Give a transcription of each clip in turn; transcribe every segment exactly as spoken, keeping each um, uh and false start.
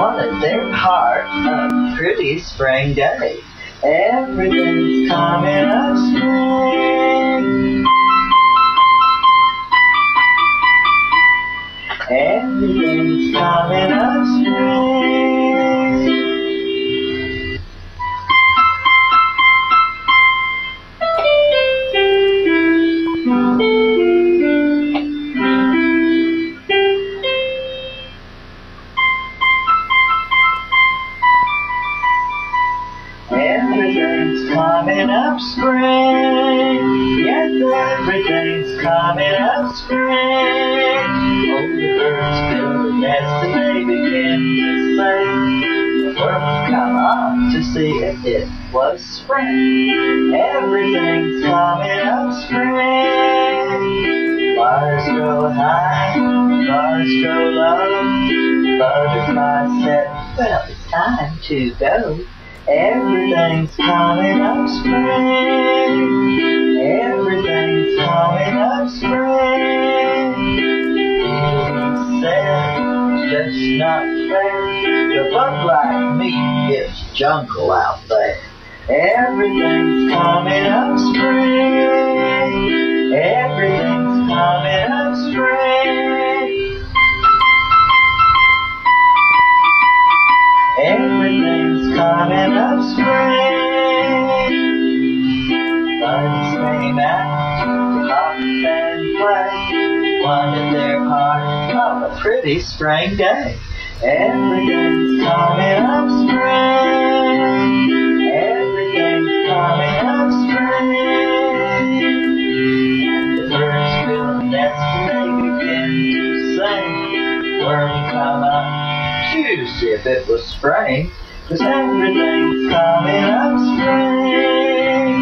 wanted their part of pretty spring day. Everything's coming up spring. Everything's coming up spring. Everything's coming up spring. Yes, everything's coming up spring. Oh, the birds build a nest and they begin to sing. The birds come up to see if it was spring. Everything's coming up spring. Flowers grow high, flowers grow low. Butterflies said, well, it's time to go. Everything's coming up spring. Everything's coming up spring. He said, just not fair to bug like me. It's jungle out there. Everything's coming up spring. Everything's coming up spring. Everything's coming up spring. Birds came out to hop and play, wanted their part of a pretty spring day. Everything's coming up spring. Everything's coming up spring. The birds build a nest and they begin to sing. Worms come up to see if it was spring, 'cause everything's coming up spring.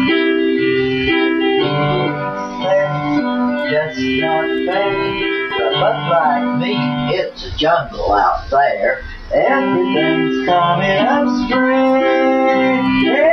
Just not fair, but look like me, it's a jungle out there. Everything's coming up spring.